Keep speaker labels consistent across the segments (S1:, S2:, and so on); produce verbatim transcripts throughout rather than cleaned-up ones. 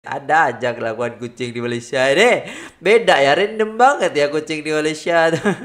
S1: Ada aja kelakuan kucing di Malaysia ini. Beda ya, random banget ya kucing di Malaysia.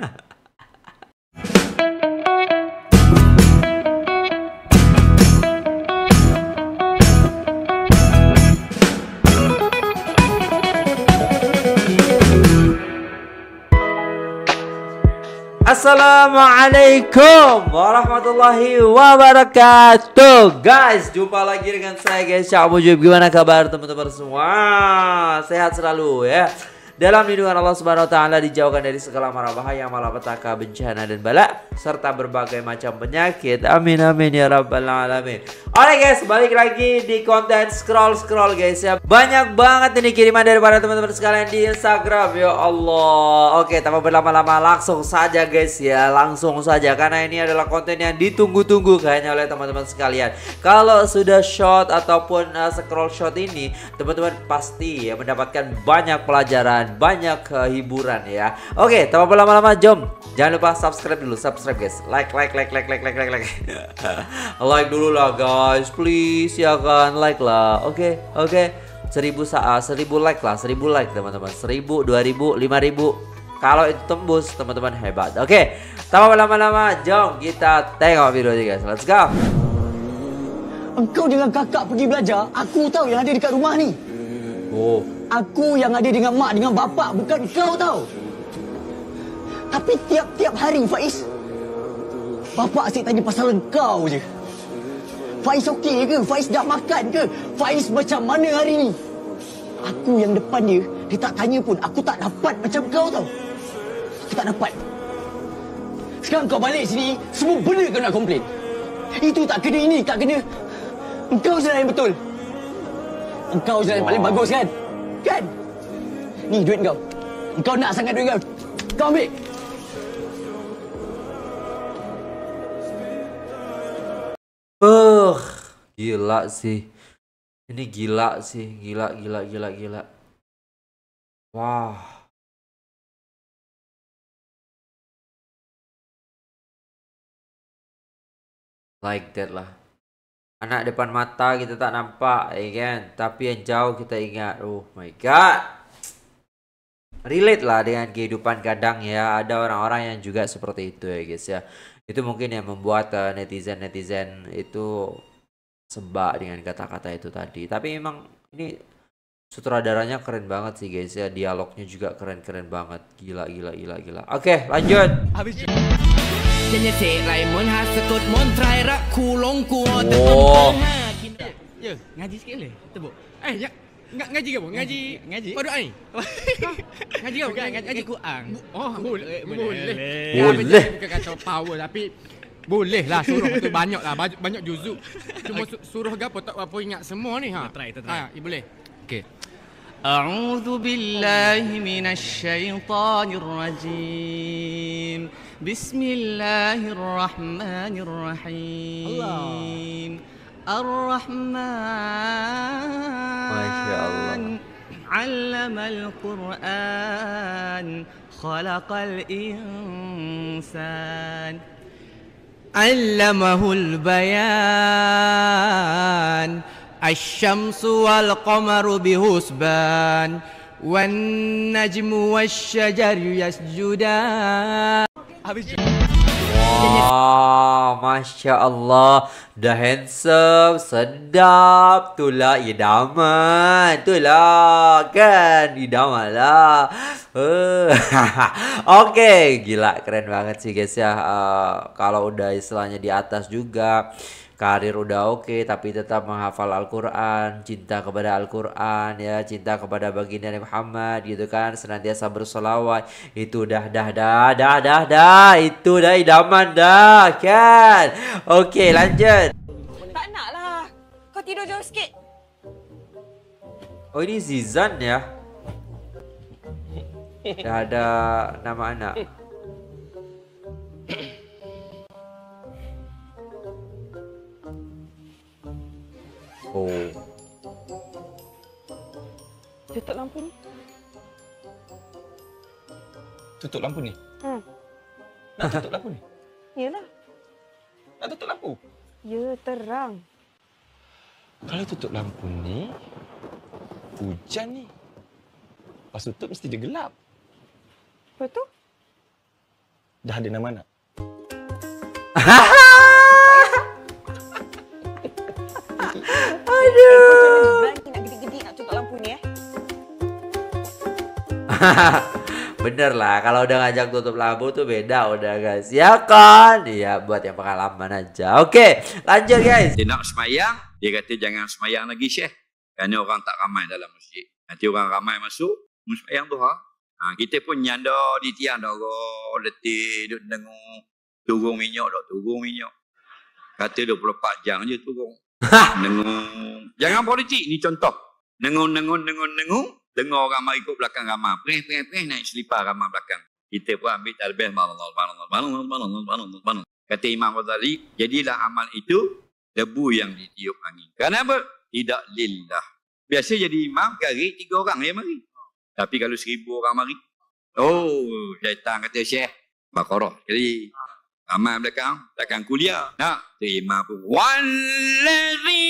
S1: Assalamualaikum warahmatullahi wabarakatuh. Guys, jumpa lagi dengan saya guys, Syah Mujib. Gimana kabar teman-teman semua? Sehat selalu ya. Dalam lindungan Allah Subhanahu wa taala, dijauhkan dari segala mara bahaya, malapetaka, bencana dan bala serta berbagai macam penyakit. Amin amin ya rabbal alamin. Oke guys, balik lagi di konten scroll-scroll guys ya. Banyak banget ini kiriman daripada teman-teman sekalian di Instagram. Ya Allah. Oke, tanpa berlama-lama langsung saja guys ya. Langsung saja karena ini adalah konten yang ditunggu-tunggu kayaknya oleh teman-teman sekalian. Kalau sudah short ataupun uh, scroll short ini, teman-teman pasti ya mendapatkan banyak pelajaran, banyak uh, hiburan ya. Oke, tanpa berlama-lama jom. Jangan lupa subscribe dulu, subscribe guys. Like like like like like like like like. Like dulu lah guys, please ya kan, like lah. Oke, oke. Seribu saat, seribu like lah, seribu like teman-teman. Seribu, dua ribu, lima ribu. Kalau itu tembus teman-teman hebat. Oke, tanpa berlama-lama jom kita tengok videonya guys. Let's go.
S2: Engkau dengan kakak pergi belajar, aku tahu yang ada dekat rumah ni.
S1: Oh.
S2: Aku yang ada dengan mak, dengan bapak, bukan kau tahu. Tapi tiap-tiap hari Faiz, bapak asyik tanya pasal engkau je. Faiz okey ke? Faiz dah makan ke? Faiz macam mana hari ni? Aku yang depan dia, dia tak tanya pun. Aku tak dapat macam kau tahu. Aku tak dapat. Sekarang kau balik sini, semua benda kau nak komplain. Itu tak kena, ini tak kena. Engkau je lah yang betul. Engkau je lah yang paling bagus kan? Kan? Ni duit kau. Engkau nak sangat duit kau. Kau ambil.
S1: Uh, gila sih. Ini gila sih, gila gila gila gila. Wah. Like that lah. Anak depan mata kita tak nampak, ya kan? Tapi yang jauh kita ingat. Oh my god. Relate lah dengan kehidupan kadang ya. Ada orang-orang yang juga seperti itu ya guys ya. Itu mungkin yang membuat uh, netizen-netizen itu sebak dengan kata-kata itu tadi. Tapi memang ini sutradaranya keren banget sih guys ya. Dialognya juga keren-keren banget. Gila gila gila gila. Oke, lanjut. Habis. Oh.
S3: Ya, ngaji sikit boleh? Tebuk. Eh, ya. Ng ngaji ke apa? Ngaji ngaji. Pada ni. Ngaji apa? Ngaji, ngaji Quran. Oh, boleh. Boleh.
S1: Boleh.
S3: Bukan kata power tapi boleh lah suruh tu banyak lah, banyak, banyak juzuk. Cuma su suruh gapo tak apa ingat semua ni ha. Try, try. Ha, boleh. Okey. A'udzu billahi minasy syaithanir rajim. Bismillahirrahmanirrahim. Ar-Rahman.
S1: Masya Allah.
S3: 'Allamal Qur'an. Khalaqal insan. 'Allamahul bayan. Asy-syamsu wal qamaru bihusban. Wan najmu wasy-syajaru yasjudan. Habis.
S1: Wah, Masya Allah. Dah handsome, sedap. Itulah idaman. Itulah kan, idaman lah. uh. Oke, okay. Gila keren banget sih guys ya. uh, Kalau udah istilahnya di atas juga, karir udah oke, okay, tapi tetap menghafal Al-Quran, cinta kepada Al-Quran ya, cinta kepada baginda Nabi Muhammad gitu kan, senantiasa bersolawat. Itu dah dah dah dah dah dah itu dah idaman dah kan. Oke, okay, lanjut.
S4: Tak nak lah. Kau tidur jauh sikit.
S1: Oh, ini Zizan ya. Dah ada nama anak. Oh.
S4: Tutup lampu ni.
S5: Tutup lampu ni?
S4: Hmm.
S5: Nak tutup lampu ni?
S4: Yalah.
S5: Nak tutup lampu?
S4: Ya, terang.
S5: Kalau tutup lampu ni, Hujan ni. Pas tutup mesti dia gelap.
S4: Lepas tu?
S5: Dah ada nama anak.
S4: Aduh. Berani nak gedik-gedik nak tutup lampu ni eh.
S1: Bener lah, kalau udah ngajak tutup lampu tuh beda udah guys. Ya kan? Iya, buat yang pengalaman aja. Oke, lanjut guys.
S6: Dia nak semayang, dia kata jangan semayang lagi Syekh. Kerana orang tak ramai dalam masjid. Nanti orang ramai masuk, mau semayang duha. Ha, kita pun nyanda di tiang dara, letih, duduk dengung. Turun minyak, duduk turun minyak. Kata dua puluh empat jam je turun. Dengung. Jangan politik, ni contoh. Dengung, dengung, dengung, dengung. Dengar orang mari ikut belakang ramai. Preh, preh, preh, naik selipar ramai belakang. Kita pun ambil talbih. Kata Imam Ghazali, jadilah amal itu debu yang ditiup angin. Kenapa? Tidak lillah. Biasa jadi imam, kari tiga orang yang mari. Tapi kalau seribu orang mari, oh, syaitan kata Syekh, Baqarah. Jadi, ramai belakang, belakang kuliah. Nak, terima pun. Wallazi.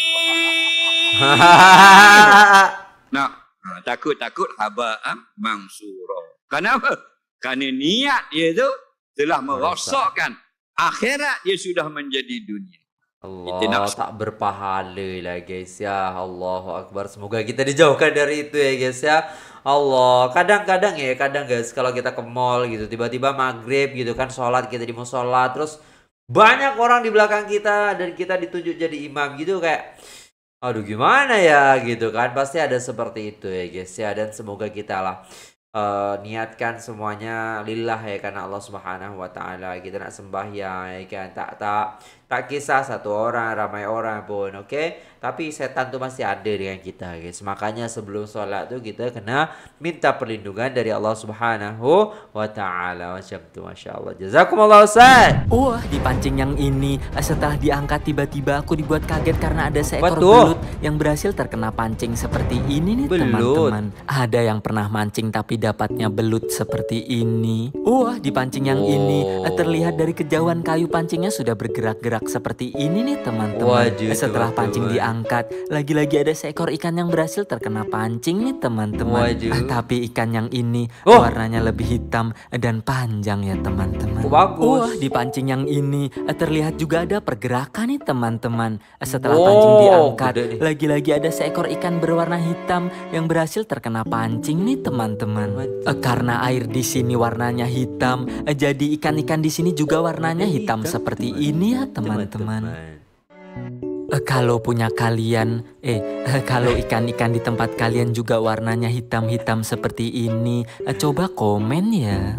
S6: Nak, takut-takut haba'am mansura. Kenapa? Kerana niat dia tu telah merosakkan akhirat dia sudah menjadi dunia.
S1: Allah tak berpahala lah guys ya. Allahu Akbar. Semoga kita dijauhkan dari itu ya guys ya. Allah. Kadang-kadang ya, kadang guys kalau kita ke mall gitu, tiba-tiba maghrib gitu kan, sholat kita di musola, terus banyak orang di belakang kita dan kita ditunjuk jadi imam gitu, kayak aduh gimana ya gitu kan. Pasti ada seperti itu ya guys ya. Dan semoga kita lah uh, niatkan semuanya lillah ya, karena Allah Subhanahu wa taala. Kita nak sembahyang ya kan, tak tak tak kisah satu orang, ramai orang pun, oke okay? Tapi setan tuh masih ada dengan kita guys. Makanya sebelum sholat tuh kita kena minta perlindungan dari Allah Subhanahu wa taala. Macam tuh, masya Allah. Jazakumullah Ustaz.
S7: Wah, dipancing yang ini. Setelah diangkat tiba-tiba aku dibuat kaget karena ada seekor
S1: Betul.
S7: belut yang berhasil terkena pancing seperti ini nih
S1: Belut.
S7: teman-teman. Ada yang pernah mancing tapi dapatnya belut seperti ini. Wah, dipancing yang
S1: Oh.
S7: ini terlihat dari kejauhan kayu pancingnya sudah bergerak-gerak seperti ini nih teman-teman.
S1: Waduh,
S7: Setelah
S1: teman-teman.
S7: pancing diangkat, lagi-lagi ada seekor ikan yang berhasil terkena pancing nih teman-teman.
S1: Waduh.
S7: Ah, Tapi ikan yang ini
S1: Oh.
S7: warnanya lebih hitam dan panjang ya teman-teman.
S1: Oh, bagus.
S7: Wah, di pancing yang ini eh, terlihat juga ada pergerakan nih teman-teman. Eh, Setelah
S1: Wow,
S7: pancing diangkat,
S1: gede nih.
S7: lagi-lagi ada seekor ikan berwarna hitam yang berhasil terkena pancing nih teman-teman. Eh, Karena air di sini warnanya hitam, eh, jadi ikan-ikan di sini juga warnanya hitam seperti ini ya teman-teman. Eh, Kalau punya kalian, eh eh, kalau ikan-ikan di tempat kalian juga warnanya hitam-hitam seperti ini, eh, coba komen ya.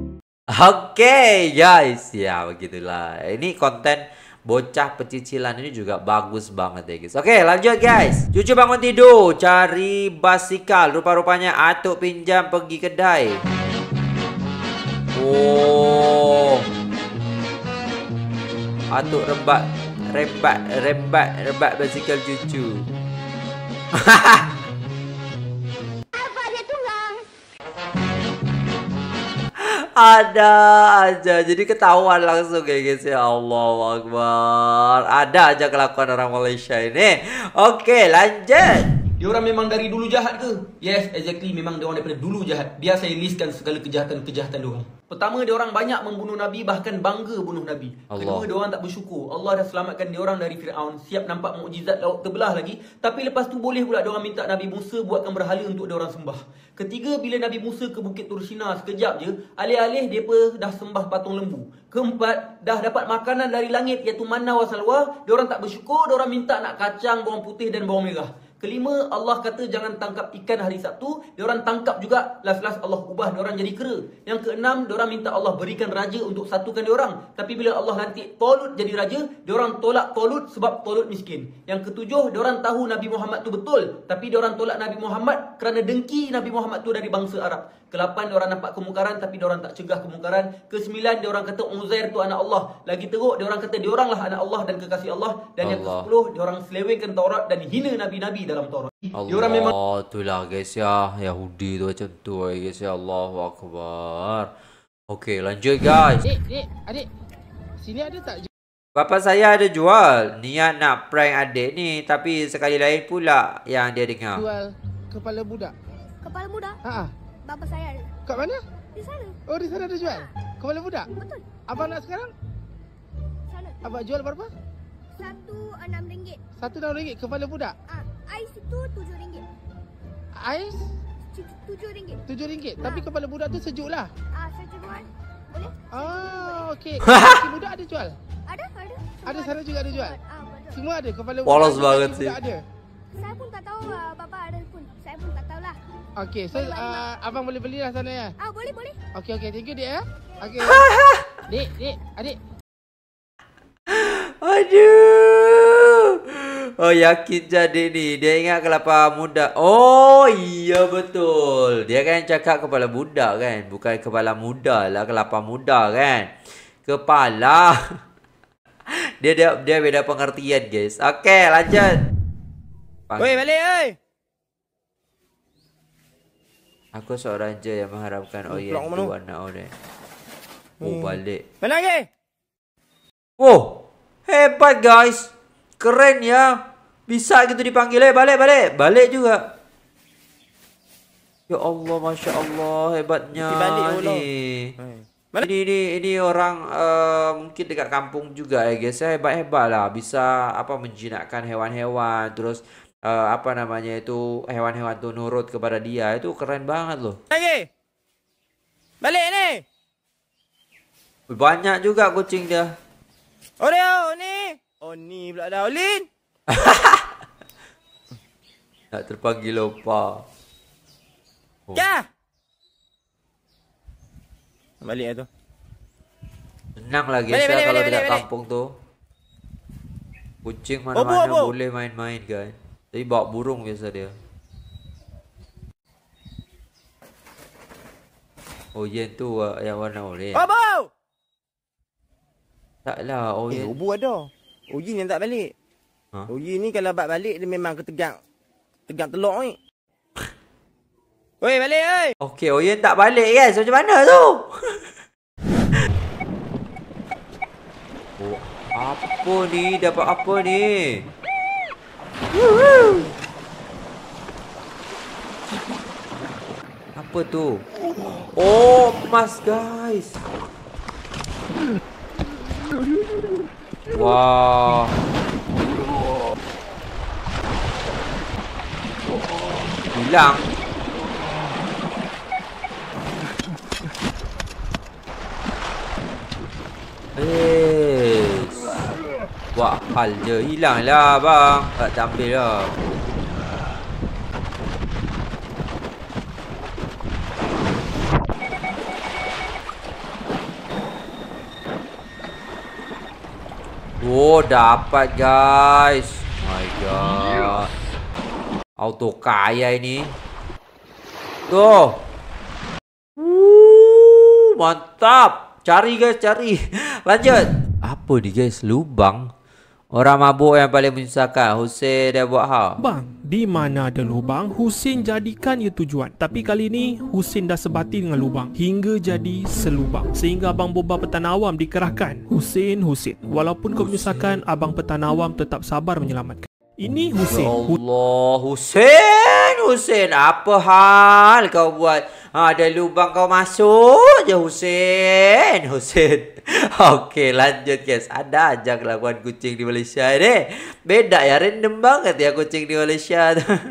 S1: Oke guys, ya begitulah. Ini konten bocah pecicilan ini juga bagus banget ya guys. Oke lanjut guys. Cucu bangun tidur, cari basikal. Rupa-rupanya atuk pinjam pergi kedai. Oh, atuk rembat, rembat, rembat, rembat basikal cucu. Ada aja, jadi ketahuan langsung ya guys ya. Allahu Akbar. Ada aja kelakuan orang Malaysia ini. Oke lanjut.
S8: Diorang memang dari dulu jahat ke? Yes, exactly. Memang diorang daripada dulu jahat. Biar saya listkan segala kejahatan-kejahatan diorang. Pertama, diorang banyak membunuh Nabi, bahkan bangga bunuh Nabi.
S1: Allah.
S8: Kedua, diorang tak bersyukur. Allah dah selamatkan diorang dari Fir'aun. Siap nampak mukjizat laut terbelah lagi. Tapi lepas tu boleh pula diorang minta Nabi Musa buatkan berhala untuk diorang sembah. Ketiga, bila Nabi Musa ke Bukit Tursina sekejap je, alih-alih mereka dah sembah patung lembu. Keempat, dah dapat makanan dari langit iaitu manna wa salwa. Diorang tak bersyukur, diorang minta nak kacang, bawang putih dan bawang merah. Kelima, Allah kata jangan tangkap ikan hari Sabtu. Diorang tangkap juga, last-last Allah ubah diorang jadi kera. Yang keenam, diorang minta Allah berikan raja untuk satukan diorang. Tapi bila Allah lantik Talut jadi raja, diorang tolak Talut sebab Talut miskin. Yang ketujuh, diorang tahu Nabi Muhammad tu betul, tapi diorang tolak Nabi Muhammad kerana dengki Nabi Muhammad tu dari bangsa Arab. Kelapan, diorang nampak kemungkaran tapi diorang tak cegah kemungkaran. Kesembilan, diorang kata Uzair tu anak Allah. Lagi teruk, diorang kata diorang lah anak Allah dan kekasih Allah. Dan yang
S1: Allah.
S8: kesepuluh, diorang selewengkan Taurat dan hina Nabi-Nabi dalam Taurat.
S1: Allah,
S8: Diorang memang
S1: itulah guys ya, Yahudi tu macam tu ya guys ya. Allahu Akbar. Oke lanjut guys.
S3: Dek, dek, adik. Sini ada tak
S1: Bapak saya ada jual, niat nak prank adik ni, tapi sekali lain pula yang dia dengar.
S3: jual
S9: kepala budak?
S10: Kepala budak?
S9: Ha.
S10: Bapa saya ada.
S9: Kat mana?
S10: Di sana.
S9: Oh, di sana ada jual?
S10: Ha.
S9: Kepala budak?
S10: Betul.
S9: Abang nak sekarang?
S10: Sana.
S9: Abang jual berapa?
S10: Satu enam ringgit.
S9: Satu enam ringgit kepala budak?
S10: Ah, ais itu tujuh ringgit.
S9: Ais?
S10: Tujuh ringgit.
S9: Tujuh ringgit. Tapi kepala budak tu sejuk lah.
S10: Ah, saya jual. Boleh?
S9: Oh, okey. Kaki budak ada jual?
S10: Ada, ada.
S9: Ada sana juga ada jual?
S10: Ah, betul.
S9: Semua ada kepala budak.
S1: Polos
S9: ada,
S1: banget
S9: kaki
S1: sih.
S9: budak ada.
S10: Saya pun tak tahu uh, bapa ada pun. Saya pun tak tahulah.
S9: Okey, so uh, abang boleh belilah sana ya.
S10: Ah, boleh, boleh.
S9: Okey, okey. Thank you, Dik ya. Okey. Dik, Dik, adik.
S1: Aduh. Oh, yakin jadi ni. Dia ingat kelapa muda. Oh, iya betul. Dia kan cakap kepala budak kan. Bukan kepala muda lah. Kelapa muda kan. Kepala. Dia dia, dia beda pengertian guys. Okey, lanjut.
S11: Oi, balik oi.
S1: Aku seorang je yang mengharapkan oh ya tu anak orang. Oh, balik.
S11: Mana lagi?
S1: Oh, hebat guys. Keren ya. Bisa gitu dipanggil. Eh, balik, balik. Balik juga. Ya Allah, Masya Allah. Hebatnya ni. Ini, ini, ini orang uh, mungkin dekat kampung juga ya guys. Hebat-hebat lah. Bisa apa menjinakkan hewan-hewan. Terus uh, apa namanya itu. Hewan-hewan tu nurut kepada dia. Itu keren banget loh.
S11: Lagi. Balik ni.
S1: Banyak juga kucing dia.
S11: Oh dia, ni. Oh ni pula dah Olin.
S1: Nak terpanggil opa.
S11: Oh. Ya. Balik lah tu.
S1: Senang lah guys
S11: balik,
S1: ya
S11: balik,
S1: kalau
S11: balik,
S1: dekat
S11: balik,
S1: kampung tu. Kucing mana-mana
S11: opo, opo.
S1: boleh main-main kan. Tapi bawa burung biasa dia. Oh Yen tu uh, yang warna oranye.
S11: Obo.
S1: Taklah, oh
S11: Eh,
S1: Yen.
S11: Obo ada. Ujin yang tak balik.
S1: Ha?
S11: Ujin ni kalau bak balik dia memang ketegang. Tegang telur ni. Oi, balik oi.
S1: Okey, oh Yen tak balik guys. Macam mana tu? Oh, apa ni? Dapat apa ni? Woo! Apa tu? Oh, emas guys. Wah. Hilang. Eh. Buat hal je. Hilang lah bang. Tak ambil lah. Oh, dapat guys. My god. Auto kaya ini. Tuh. Uh, mantap. Cari guys, cari. Lanjut. Apa ni guys? Lubang. Orang mabuk yang paling menyusahkan. Hussein dah buat hal.
S12: Bang, di mana ada lubang, Husin jadikan ia tujuan. Tapi kali ini, Husin dah sebati dengan lubang hingga jadi selubang. Sehingga Abang Boba Petang Awam dikerahkan. Husin, Husin. Walaupun kau menyusahkan, Abang Petang Awam tetap sabar menyelamatkan. Ini Husin.
S1: Ya Allah, Husin, Husin. Apa hal kau buat? Ha, ada lubang kau masuk je Husin. Husin. Okey, lanjut guys. Ada aja kelakuan kucing di Malaysia ni. Beda ya, random banget ya kucing di Malaysia.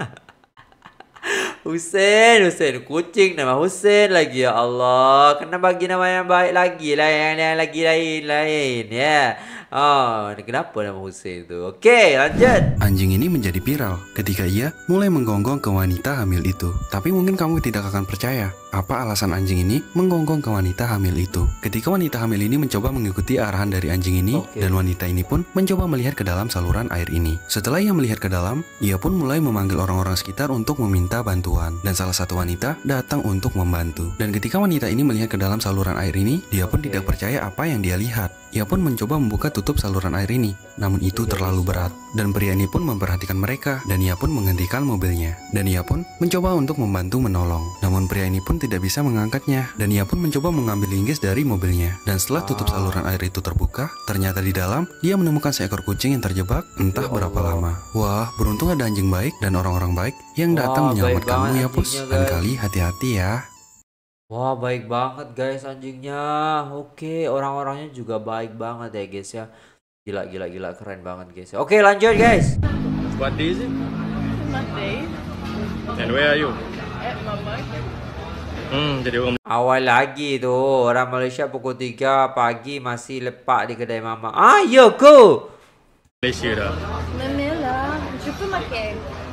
S1: Husin, Husin. Kucing nama Husin lagi, ya Allah. Kena bagi nama yang baik lagi lah, yang, yang lagi lain-lain ya. Oh, kenapa nama Husin tu? Okey, lanjut.
S13: Anjing ini menjadi viral ketika ia mulai menggonggong ke wanita hamil itu. Tapi mungkin kamu tidak akan percaya apa alasan anjing ini menggonggong ke wanita hamil itu. Ketika wanita hamil ini mencoba mengikuti arahan dari anjing ini, okay. dan wanita ini pun mencoba melihat ke dalam saluran air ini. Setelah ia melihat ke dalam, ia pun mulai memanggil orang-orang sekitar untuk meminta bantuan. Dan salah satu wanita datang untuk membantu. Dan ketika wanita ini melihat ke dalam saluran air ini, dia pun okay. tidak percaya apa yang dia lihat. Ia pun mencoba membuka tutup tutup saluran air ini. Namun itu terlalu berat, dan pria ini pun memperhatikan mereka, dan ia pun menghentikan mobilnya. Dan ia pun mencoba untuk membantu menolong. Namun pria ini pun tidak bisa mengangkatnya, dan ia pun mencoba mengambil linggis dari mobilnya. Dan setelah tutup saluran air itu terbuka, ternyata di dalam dia menemukan seekor kucing yang terjebak entah berapa lama. Wah, beruntung ada anjing baik dan orang-orang baik yang datang menyelamatkanmu ya Pus. Dan kali hati-hati ya.
S1: Wah, baik banget guys anjingnya. Oke, orang-orangnya juga baik banget ya guys ya. Gila, gila, gila, keren banget guys. Oke, lanjut guys.
S14: What day is it?
S10: Monday.
S14: And where are you?
S10: At Mama.
S14: Hmm, jadi orang
S1: Awal lagi tuh, orang Malaysia pukul tiga pagi masih lepak di kedai mama. Ah, ya ke?
S14: Malaysia dah.
S10: Manila. Jumpa makan.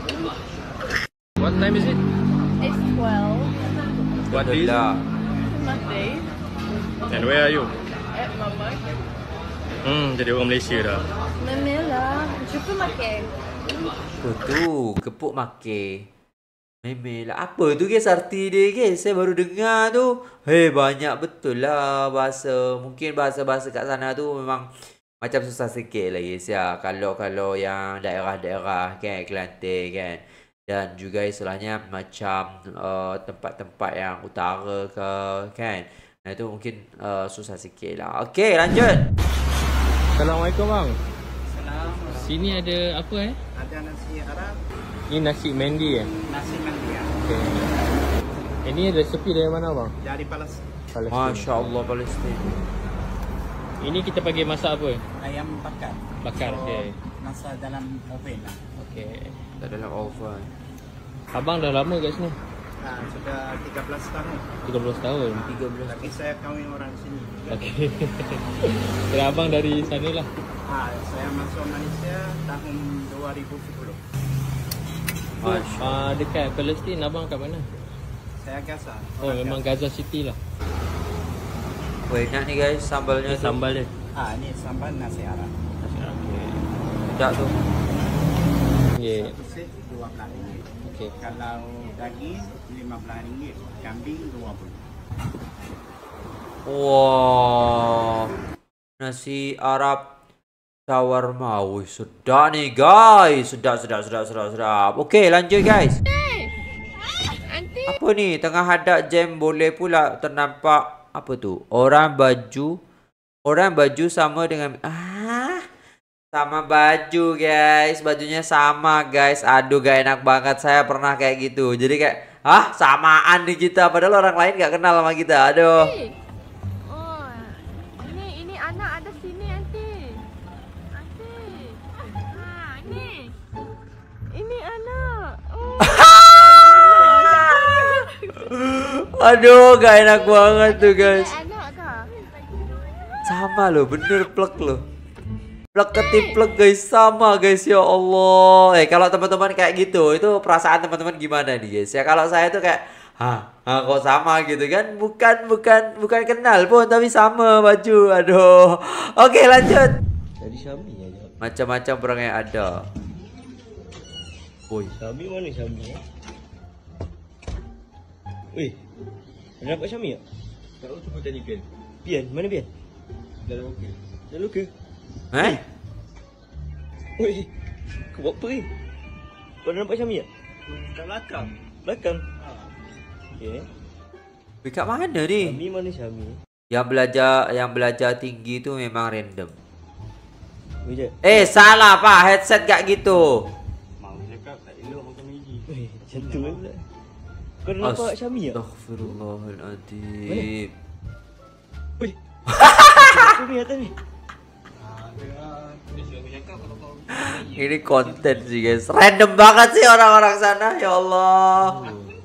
S14: What time is it?
S10: It's twelve.
S14: What day is it?
S10: Monday.
S14: And where are you?
S10: At Mama.
S14: Hmm, jadi orang Malaysia dah.
S10: Manila. Jumpa makan.
S1: Apa tu? Kepuk make. Memel lah. Apa tu guys arti dia guys? Saya baru dengar tu. Hei, banyak betul lah bahasa. Mungkin bahasa-bahasa kat sana tu memang macam susah sikit lah guys ya. Kalau kalau yang daerah-daerah kan, Kelantan kan. Dan juga istilahnya macam uh, tempat-tempat yang utara ke kan. Nah itu mungkin uh, susah sikit lah. Okey, lanjut.
S14: Assalamualaikum bang.
S15: Assalamualaikum.
S14: Sini ada apa eh?
S15: Ada nasi Arab.
S14: Ini nasi Mendi eh?
S15: Nasi Mendi ya.
S14: Okay. Ini resepi dari mana bang?
S15: Dari Palestin.
S14: Palestin.
S1: Masya Allah, Palestin.
S14: Ini kita pakai masak apa?
S15: Ayam bakar.
S14: Bakar,
S15: so,
S14: okey.
S15: masak dalam oven lah.
S14: Okey.
S1: Dalam oven.
S14: Abang dah lama kat sini?
S15: Nah, sudah tiga belas tahun.
S14: tiga belas tahun?
S1: tiga belas
S15: Tapi saya kahwin orang sini.
S14: Okey. Kira abang dari sana lah?
S15: Ah, saya masuk Malaysia tahun dua ribu sepuluh.
S14: So, uh, dekat Palestin abang kat mana?
S15: Saya Gaza.
S14: Oh, memang Gaza City lah.
S1: Weh, nak ni guys sambalnya tu.
S14: Sambal dia.
S15: Ah, ni sambal nasi Arab.
S14: Nasi Arab. Okey.
S1: Tak tu.
S14: Okey.
S15: Satu set dua belas ringgit.
S14: Okey.
S15: Kalau daging lima belas ringgit, kambing dua puluh.
S1: Wah. Nasi Arab shawarma. Wih, sedap ni guys. Sedap, sedap, sedap, sedap, sedap. Okey, lanjut guys. Apa ni? Tengah hadap jam boleh pula ternampak apa tu? Orang baju Orang baju sama dengan Ah Sama baju guys. Bajunya sama guys. Aduh gak enak banget. Saya pernah kayak gitu. Jadi kayak ah samaan nih kita. Padahal orang lain gak kenal sama kita. Aduh.
S10: Oh, ini ini anak ada sini nanti. Nanti. Ha, ini. Ini anak. Oh.
S1: Aduh gak enak banget tuh guys. Sama loh, bener plek loh. Plek ketiplek guys, sama guys, ya Allah. Eh kalau teman-teman kayak gitu, itu perasaan teman-teman gimana nih guys? Ya kalau saya tuh kayak hah, hah kok sama gitu kan? Bukan bukan bukan kenal pun tapi sama baju. Aduh. Oke, lanjut.
S5: Jadi Syami aja.
S1: Macam-macam perangai ada. Oi,
S5: Syami mana Syami ya? Weh, ada nampak Syami tak? Tak tahu, cuba tanya Pian. Pian? Mana Pian? Dalam luka. Dalam luka?
S1: Eh?
S5: Weh, kau buat apa ni? Kau ada nampak Syami tak? Kat belakang. Belakang? Okey.
S1: Dekat mana ni?
S5: Syami mana Syami?
S1: Yang belajar yang belajar tinggi tu memang random.
S5: Weh,
S1: Eh, salah pak, headset gak gitu.
S5: mau cakap tak elok makan Maggi. Weh, macam tu pula. Kau dah nampak Syami tak?
S1: Astaghfirullahaladzim.
S5: Weh. Apa ni atas ni?
S1: Ini konten sih guys. Random banget sih orang-orang sana. Ya Allah.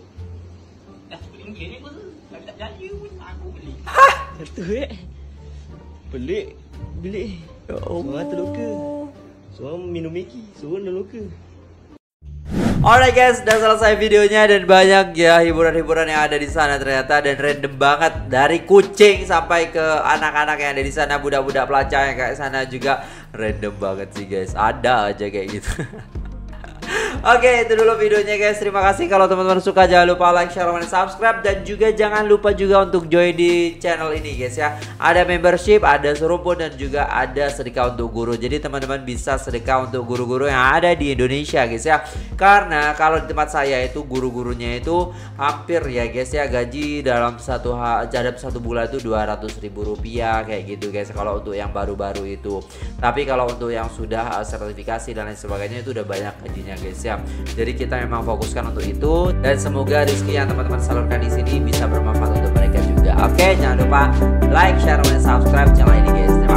S5: Satu eh. Pelik. Pelik.
S1: Ya Allah.
S5: Seorang terluka. Seorang minum Maggi. Seorang dah luka.
S1: Alright guys, udah selesai videonya dan banyak ya hiburan-hiburan yang ada di sana ternyata, dan random banget dari kucing sampai ke anak-anak yang ada di sana, budak-budak pelajar yang kayak sana juga random banget sih guys. Ada aja kayak gitu. Oke, itu dulu videonya guys. Terima kasih kalau teman-teman suka, jangan lupa like, share, dan subscribe. Dan juga jangan lupa juga untuk join di channel ini guys ya. Ada membership, ada serumpun, dan juga ada sedekah untuk guru. Jadi teman-teman bisa sedekah untuk guru-guru yang ada di Indonesia guys ya. Karena kalau di tempat saya itu guru-gurunya itu hampir ya guys ya, gaji dalam satu dalam satu bulan itu dua ratus ribu rupiah kayak gitu guys. Kalau untuk yang baru-baru itu. Tapi kalau untuk yang sudah uh, sertifikasi dan lain sebagainya itu udah banyak gajinya guys ya. Jadi kita memang fokuskan untuk itu, dan semoga rezeki yang teman-teman salurkan di sini bisa bermanfaat untuk mereka juga. Oke, jangan lupa like, share, dan subscribe channel ini guys. Terima